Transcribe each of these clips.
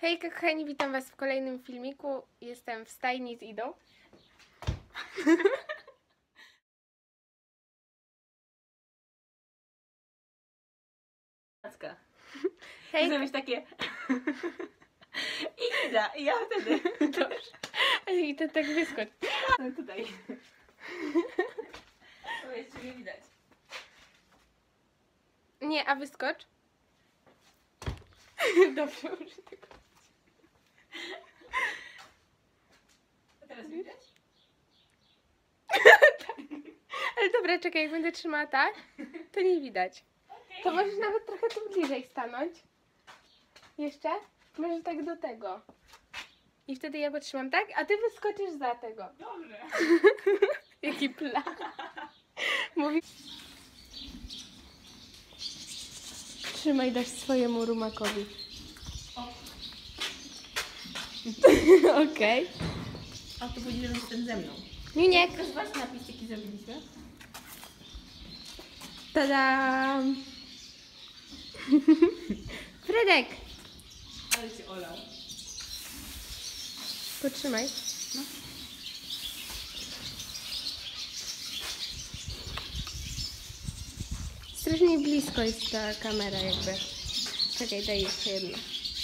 Hejka kochani, witam was w kolejnym filmiku. Jestem w stajni z Idą. Hej. Zrobić takie i Ida, i ja wtedy. Dobrze. Ale i to tak wyskocz. No tutaj. To jeszcze nie widać. Nie, a wyskocz. Dobrze, muszę tego. A teraz widać? Tak. Ale dobra, czekaj, jak będę trzymała tak, to nie widać. To możesz nawet trochę tu bliżej stanąć. Jeszcze? Może tak do tego. I wtedy ja potrzymam tak, a ty wyskoczysz za tego. Dobrze. Jaki plan. Mówi... Trzymaj, dasz swojemu rumakowi. Okej. A to będzie, że jestem ze mną. Niuniek. Zobacz napis, jaki zrobiliśmy. Tadam! Fredek! Ale cię olał. Potrzymaj. No. Strasznie blisko jest ta kamera jakby. Czekaj, daj jeszcze jedno.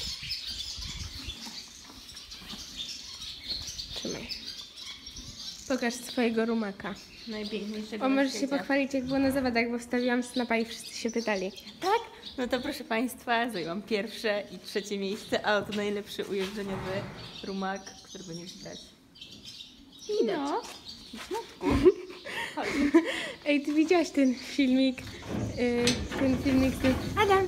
Trzymaj. Pokaż swojego rumaka. Najpiękniejszego O, na możesz się świecie. pochwalić, jak było na zawodach, bo wstawiłam snapa i wszyscy się pytali. Tak? No to proszę Państwa, zajęłam pierwsze i trzecie miejsce, a oto najlepszy ujeżdżeniowy rumak, którego nie widać. Widać. No. Chodź. Ej, ty widziałaś ten filmik? Ten filmik z tym... Adam!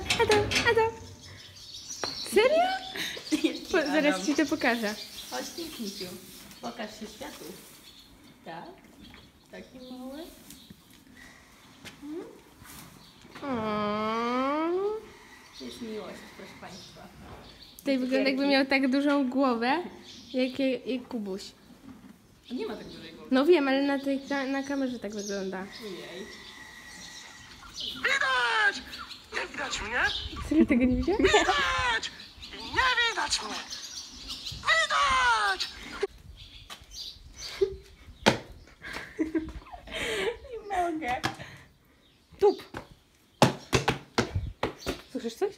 Serio? Zaraz ci to pokażę. Chodź, piękniciu. Pokaż się światu. Tak? Taki mały. Jest miłość, proszę Państwa. Tutaj wygląda, jakby miał tak dużą głowę, jak Kubuś. Nie ma tak dużej głowy. No wiem, ale na kamerze tak wygląda. Ojej. Widać! Nie widać mnie! Serio tego nie widziałeś? Widać! Nie widać mnie! Widać! Nie mogę. Tup! Słyszysz coś?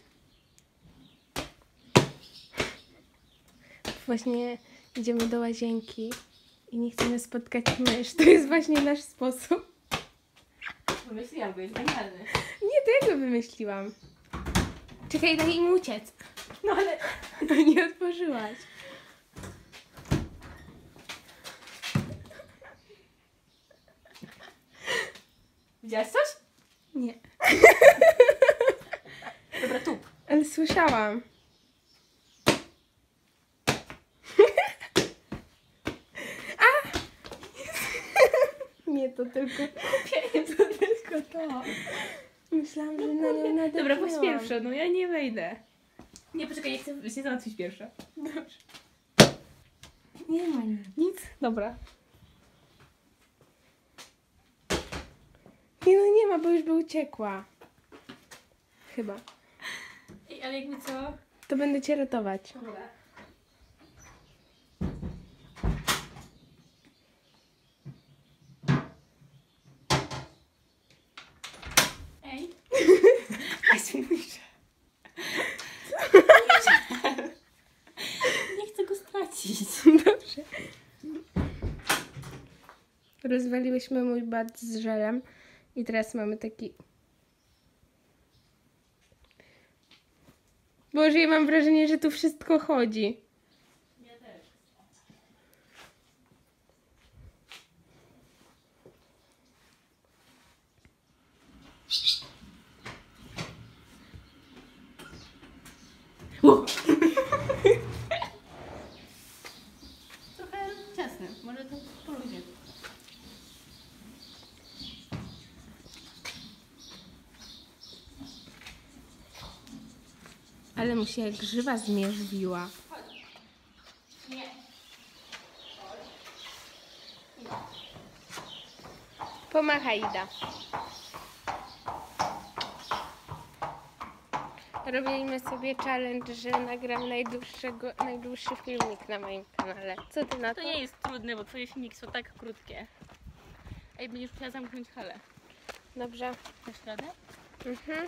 Właśnie idziemy do łazienki i nie chcemy spotkać mysz. To jest właśnie nasz sposób. Wymyśliłam go, jest genialny. Nie, to ja go wymyśliłam. Czekaj, daj im uciec. No ale... No nie otworzyłaś. Widziałaś coś? Nie. Dobra, tup. Ale słyszałam. A! Nie, to tylko... To tylko to. Myślałam, że na nią nadepnęłam. Dobra, chodź pierwsza, no ja nie wejdę. Nie, poczekaj, nie chcę się załatwić pierwsza. Dobrze. Nie ma nic. Nic? Dobra. Nie, no nie ma, bo już by uciekła. Chyba. Ej, ale jakby co? To będę cię ratować. Dobra. Ej. A spójrz. Nie chcę go stracić. Dobrze. Rozwaliłyśmy mój bad z żelem i teraz mamy taki... Boże, ja mam wrażenie, że tu wszystko chodzi. Ja też. Trochę ciasne, może to po ludzie. Ale mu się jak grzywa zmierzwiła. Nie. Pomachaj, Ida. Robimy sobie challenge, że nagram najdłuższy filmik na moim kanale. Co ty na to? To nie jest trudne, bo twoje filmiki są tak krótkie. Ej, będziesz musiała zamknąć halę. Dobrze. Dasz radę? Mhm.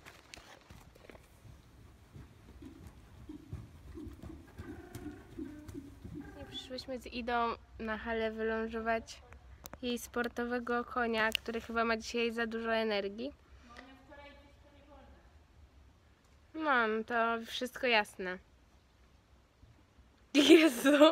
I przyszłyśmy z Idą na halę wylążować jej sportowego konia, który chyba ma dzisiaj za dużo energii. Mam, to wszystko jasne. Jezu.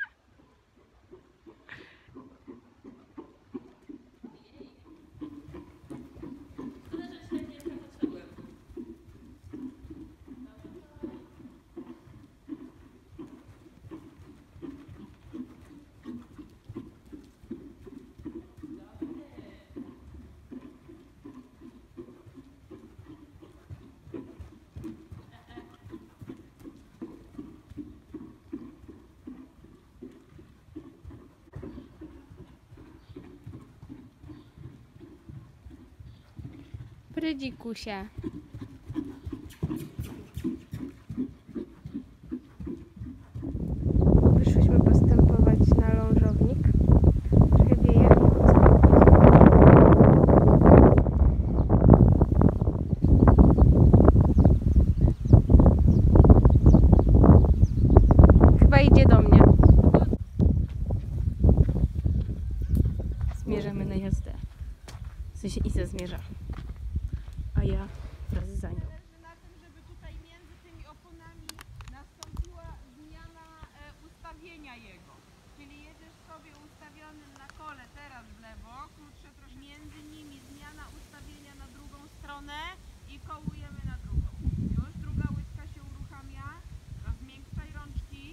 Prydzikusia. Wyszłyśmy postępować na lążownik. Trochę wieje. Chyba idzie do mnie. Zmierzamy na jazdę. W sensie Iza zmierza. A ja wraz za nią. Zależy na tym, żeby tutaj między tymi oponami nastąpiła zmiana ustawienia jego. Czyli jedziesz sobie ustawionym na kole teraz w lewo, krótsze troszkę. Między nimi zmiana ustawienia na drugą stronę i kołujemy na drugą. Już druga łydka się uruchamia. Rozmiękczaj rączki.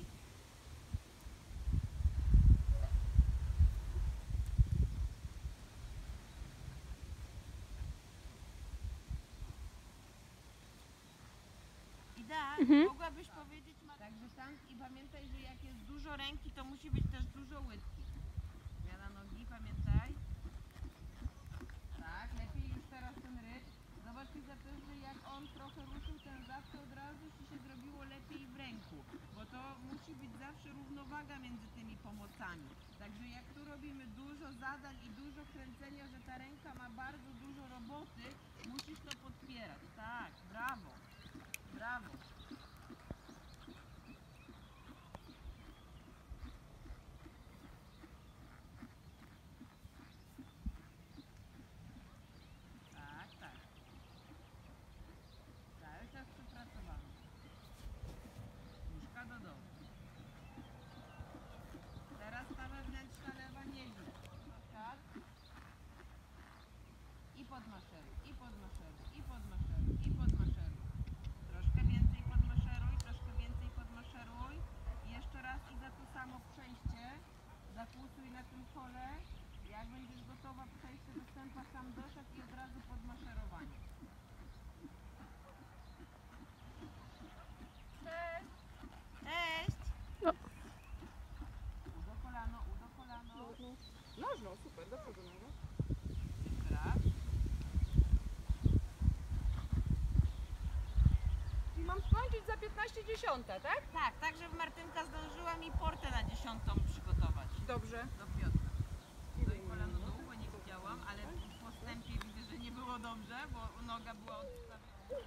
Ida, mogłabyś powiedzieć także tam i pamiętaj, że jak jest dużo ręki, to musi być też dużo łydki. Zmiana nogi, pamiętaj. Tak, lepiej już teraz ten ryb. Zobacz Iza też, że jak on trochę ruszył ten zad, to od razu ci się zrobiło lepiej w ręku. Bo to musi być zawsze równowaga między tymi pomocami. Także jak tu robimy dużo zadań i dużo kręcenia, że ta ręka ma bardzo dużo roboty, musisz to podpierać. Tak, brawo. Brawo. Tak, tak. Cały czas przepracowany. Nóżka do dołu. Teraz ta wewnętrzna lewa nieźle. Tak. I podmaszeruj, i podmaszeruj, i podmaszeruj, i podmaszeruj. Troszkę więcej podmaszeruj, troszkę więcej podmaszeruj. I jeszcze raz i za to samo przejście. Zakłusuj na tym kole. Jak będziesz gotowa, przejście do stępa sam doszedł i od razu podmaszerowanie. Cześć! Cześć! No. Udo kolano, udo kolano. Nożną, super, do przodu nożną. Jeszcze raz. I mam skończyć za 15:10, tak? Tak, tak, żeby Martynka zdążyła mi portę na 10 przygotować. Dobrze. Do Piotra. No i kolano długo nie widziałam, ale w postępie widzę, że nie było dobrze, bo noga była odstawiona.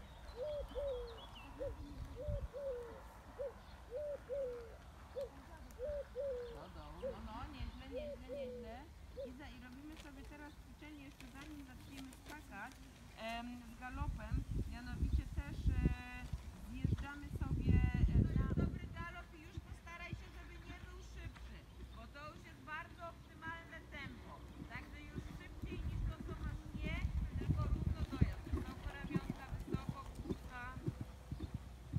Do dołu, no, nieźle, nieźle, nieźle. Iza, i robimy sobie teraz ćwiczenie, jeszcze zanim zaczniemy skakać z galopem, mianowicie też zjeżdżamy sobie na dobry galop i już postaraj się, żeby nie był szybszy, bo to już jest bardzo optymalne tempo. Także już szybciej niż to, co masz nie, tylko równo dojazd. Wysoko ramionka, wysoko kółka.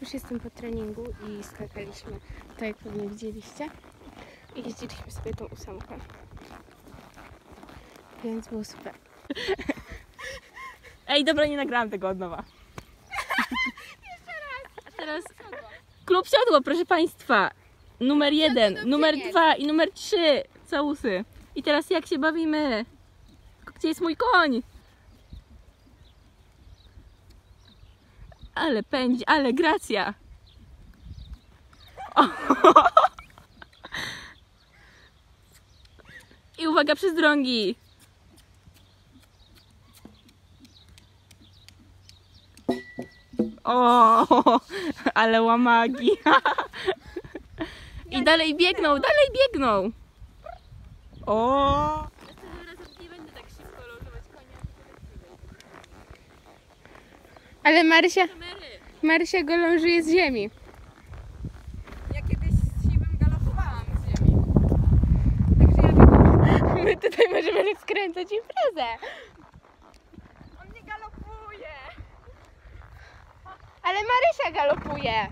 już jestem po treningu i skakaliśmy, tak jak pewnie widzieliście. I jeździliśmy sobie tą 8. Więc było super. Ej, dobra, nie nagrałam tego od nowa. Jeszcze raz. A teraz klub siodło, proszę Państwa. Numer 1, numer 2 i numer 3. Całusy. I teraz jak się bawimy? Gdzie jest mój koń? Ale pędzi, ale gracja. O. I uwaga przez drągi. O, ale łamagi. I dalej biegną, dalej biegną. O. Nie będę tak szybko lądować konia. Ale Marysia go lążuje z ziemi. Ja kiedyś z siwym galopowałam z ziemi. Także ja My tutaj możemy rozkręcać imprezę. on nie galopuje. Ale Marysia galopuje.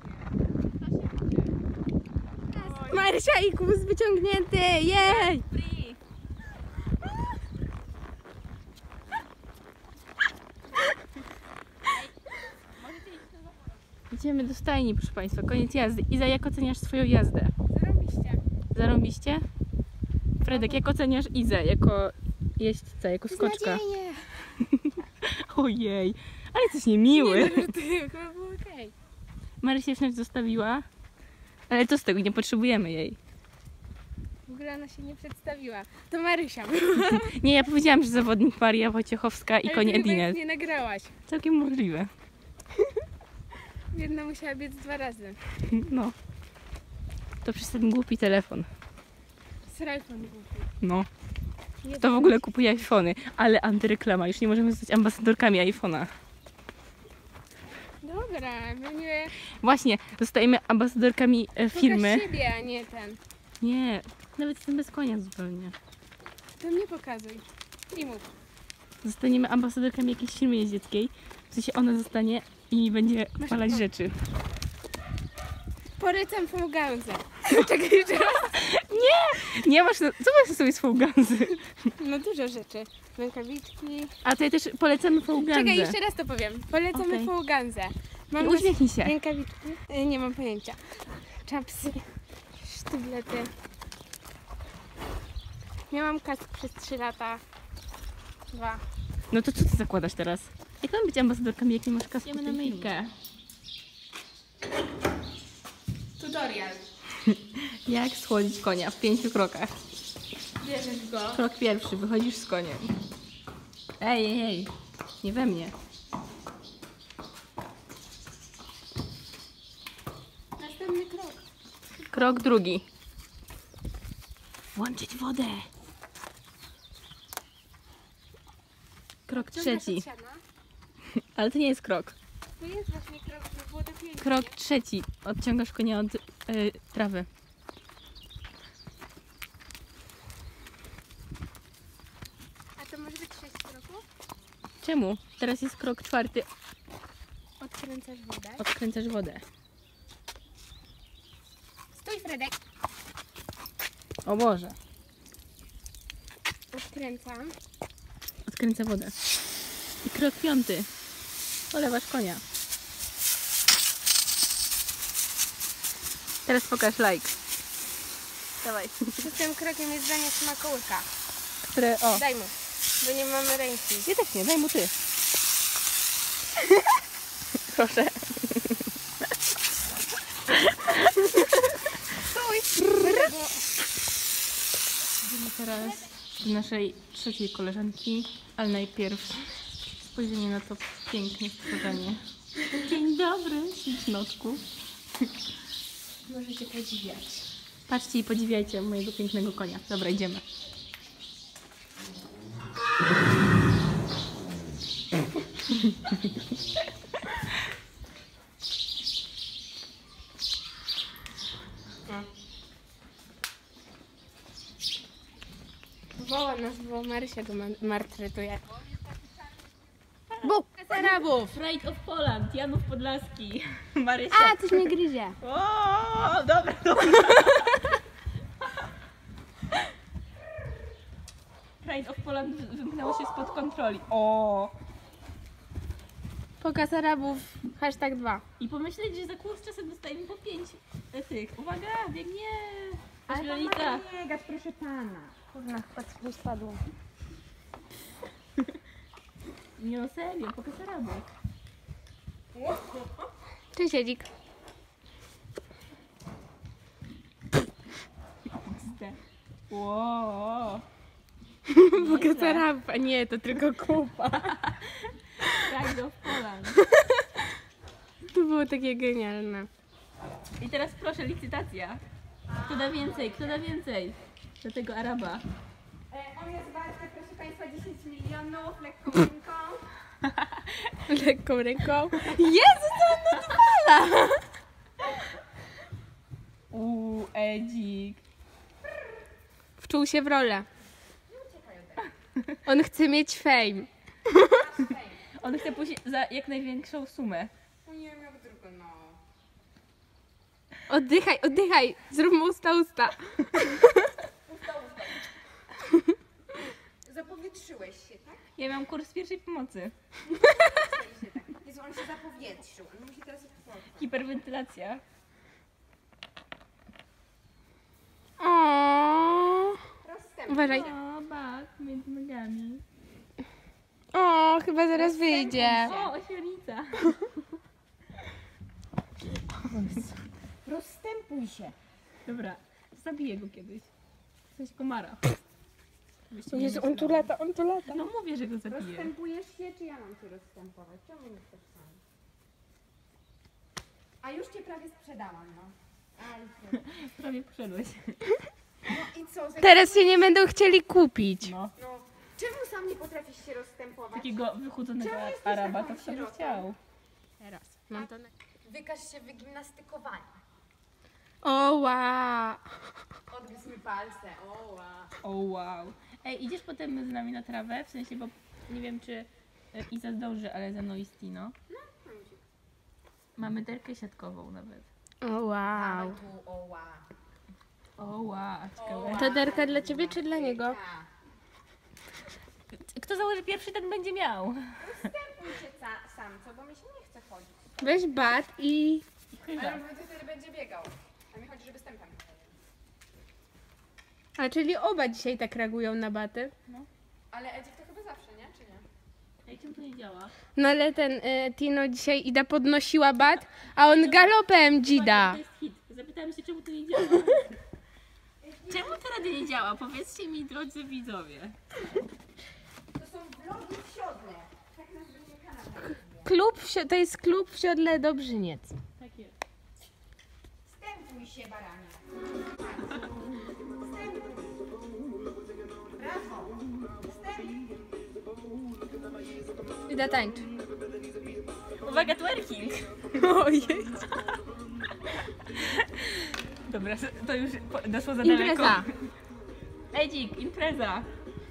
Marysia i kubus wyciągnięty. Jej! Idziemy do stajni, proszę Państwa. Koniec jazdy. Iza, jak oceniasz swoją jazdę? Zarobiście. Zarąbiście? Fredek, jak oceniasz Izę jako jeźdźca, jako skoczka? Beznadziejnie. Ojej, ale jesteś niemiły. Ty, chyba było okej. Marysia już nas zostawiła, ale co z tego, nie potrzebujemy jej. W ogóle ona się nie przedstawiła. To Marysia. Nie, ja powiedziałam, że zawodnik Maria Wojciechowska i Ale koń ty chyba Edinet. nie nagrałaś. Całkiem możliwe. Jedna musiała biec 2 razy. No. To przez ten głupi telefon. Srajfon głupi. No. To w ogóle kupuje iPhony, ale antyreklama. Już nie możemy zostać ambasadorkami iPhone'a. Dobra, będzie Właśnie, zostajemy ambasadorkami firmy. Pokaż siebie, a nie ten. Nie, nawet jestem bez konia zupełnie. To mnie pokazuj. I mów. Zostaniemy ambasadorkami jakiejś firmy jeździeckiej. W sensie ona zostanie i będzie chwalać rzeczy. Polecam Fołganzę. Czekaj jeszcze raz. Nie masz, co masz sobie z Fołganzy? No dużo rzeczy. Rękawiczki. A to ja też polecamy Fołganzę. Czekaj, jeszcze raz to powiem. Polecamy Okej. Fołganzę. Mam Uśmiechnij się. rękawiczki. Nie mam pojęcia. Czapsy. Sztyblety. Miałam kask przez 3 lata. 2. No to co ty zakładasz teraz? Jak mam być ambasadorkami, jak nie masz kasku? Idziemy na myjkę. Tutorial. Jak schłodzić konia w 5 krokach. Bierzesz go. Krok pierwszy, wychodzisz z koniem. Ej, nie we mnie. Następny krok. Krok drugi. Włączyć wodę. Krok trzeci. Ale to nie jest krok. To jest właśnie krok, żeby było dopięcie. Krok trzeci. Odciągasz konia od trawy. A to może być 6 kroków? Czemu? Teraz jest krok czwarty. Odkręcasz wodę. Odkręcasz wodę. Stój, Fredek. O Boże. Odkręcam. Odkręca wodę. I krok piąty. Olewasz konia. Teraz pokaż like. Dawaj. Szóstym krokiem jest danie smakołyka. Które, o. Daj mu, bo nie mamy ręki. Ja też nie, daj mu ty. Proszę. Stój! Idziemy teraz do naszej trzeciej koleżanki, ale najpierw spojrzenie na to piękne stworzenie. Dzień dobry, ślicznotku. Możecie podziwiać. Patrzcie i podziwiajcie mojego pięknego konia. Dobra, idziemy. Woła nas, bo Marysia go maltretuje. Bu! Arabów. Pride of Poland, Janów Podlaski, Marysia. A, coś mnie gryzie. O, dobra, dobra. Pride of Poland wymknęło się spod kontroli. O! Pokaz Arabów, #2. I pomyśleć, że za kurs czasem dostajemy po 5 tych. Uwaga, biegnie! Ośmiornica. biegać, proszę pana. Kurna, patrz, mi spadło. Nie no serio, pokaz Arabów. Cześć, Edzik. Wow. Pokaz Arabów, a nie, to tylko kupa. Pride of Poland. To było takie genialne. I teraz proszę, licytacja. Kto da więcej? Kto da więcej? Do tego Araba. On jest warty, proszę państwa, 10 milionów, lekką ręką. Lekką ręką. Jezu, co on odwala! Edzik. Wczuł się w rolę. On chce mieć fame. On chce pójść za jak największą sumę. No nie wiem jak drugą, no. Oddychaj, oddychaj. Zrób mu usta. Zapowietrzyłeś się, tak? Ja miałam kurs pierwszej pomocy. Jezu, on się zapowietrzył. On musi teraz odpocząć. Hiperwentylacja. O, Rozstęp. uważaj. O, bak, między nogami. O, chyba zaraz wyjdzie. O, ośmiornica. Rozstępuj się. Dobra, zabiję go kiedyś. Coś komara. Żebyście nie Jezu, on tu myśleli. lata, on tu lata. No mówię, że go zabiję. Rozstępujesz się, czy ja mam cię rozstępować? Czemu nie chcesz sam? A już cię prawie sprzedałam, no. Aj, Prawie poszedłeś. no i co? Teraz się nie będą chcieli kupić. No. No, czemu sam nie potrafisz się rozstępować? Takiego wychudzonego Czemu jesteś Araba taką to kto by sierotą? chciał. Teraz. Mam to na... Wykaż się wygimnastykowanie. O, wow. Odgryź mi palce, oła. O wow. Ej, idziesz potem z nami na trawę? W sensie, bo nie wiem czy Iza zdąży, ale ze mną i Stino. Mamy derkę siatkową nawet. O, wow. Dawaj tu, oła. O wow, ciekawe. To derka dla ciebie czy dla niego? Kto założy pierwszy, ten będzie miał. Rozstępuj się sam, co? Bo mi się nie chce chodzić. Weź bat i... Ale on wtedy będzie biegał. A mi chodzi, żeby stępem. A, czyli oba dzisiaj tak reagują na baty. Ale Edzik to chyba zawsze, nie? Czy nie? Ej, czemu to nie działa? No ale ten Tino dzisiaj Ida podnosiła bat, a on galopem dzida. To jest hit. Zapytałem się, czemu to nie działa. Czemu to radio nie działa? Powiedzcie mi, drodzy widzowie. To są vlogi w siodle. Tak nazwijmy kanał. To jest klub w siodle Dobrzyniec. Tak jest. Stępuj się, baranie. Stępuj. Brawo. Stępuj. Ida tańcz. Uwaga, twerking! Ojej. Dobra, to już doszło za Impreza. daleko. Edzik, impreza.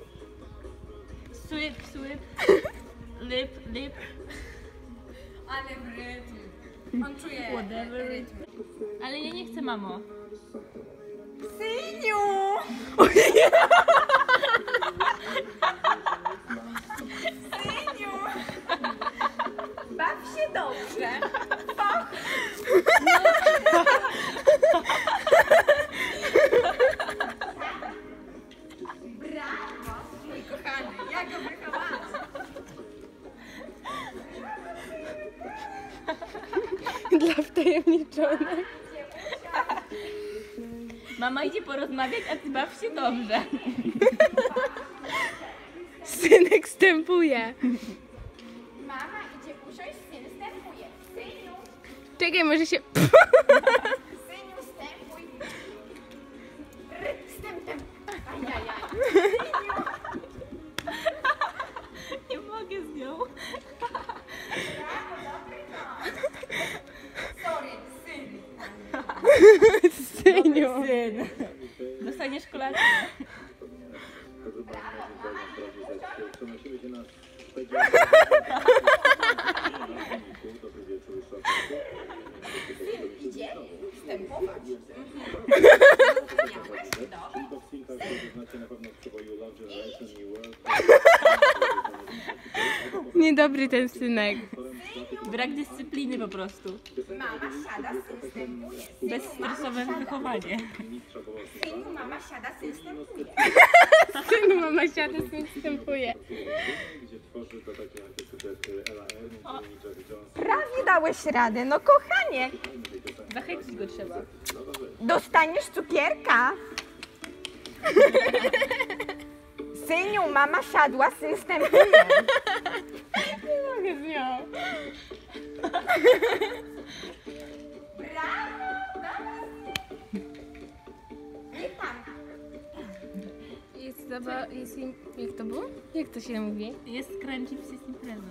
Słyp, słyp. Lip, lip. Ale w rytm. On czuje Whatever. rytm. Ale ja nie chcę, mamo. Syniu! Syniu! Baw się dobrze. Brawo, mój kochany, ja go wychowałam. Dla wtajemniczonych. Mama idzie porozmawiać, a ty baw się dobrze. Synek stępuje. Mama idzie usiąść, syn stępuje. Syniu, Czekaj, może się... syniu, stępuj. Stępem. Ajajaj. Nie mogę z nią. Brawo, dobry no. Sorry, syn. Syniu. Syn. Dostaniesz kolację. Brawo, mama idzie usiąść. dobry ten synek. Brak dyscypliny po prostu. Mama siada, syn wstępuje. Bezstresowe wychowanie. Synu, mama siada, syn wstępuje. Synu, mama siada, syn wstępuje. Prawie dałeś radę, no kochanie. Zachęcić go trzeba. Dostaniesz cukierka. Syniu, mama siadła, syn wstępuje. Nie mogę z nią. Nie tam. Jest im... Jak to było? Jak to się mówi? Jest Crunchips, jest impreza.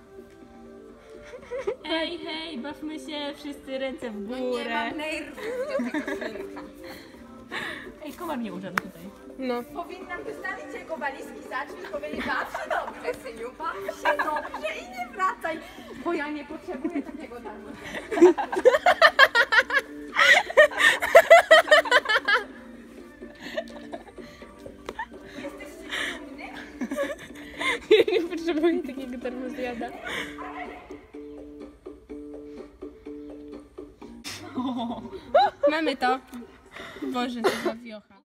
Hej, hej, bawmy się, wszyscy ręce w Nie górę. mam nerwów do tego synka. Ej, komar mnie urzędł tutaj. No. Powinnam wystawić jego walizki, zacząć i powiedzieć, baw się dobrze, syniu, baw się dobrze i nie wracaj, bo ja nie potrzebuję takiego darmo. Jesteście dumny? Ja nie potrzebuję takiego termozjada. Mamy to. Boże, to za wiocha.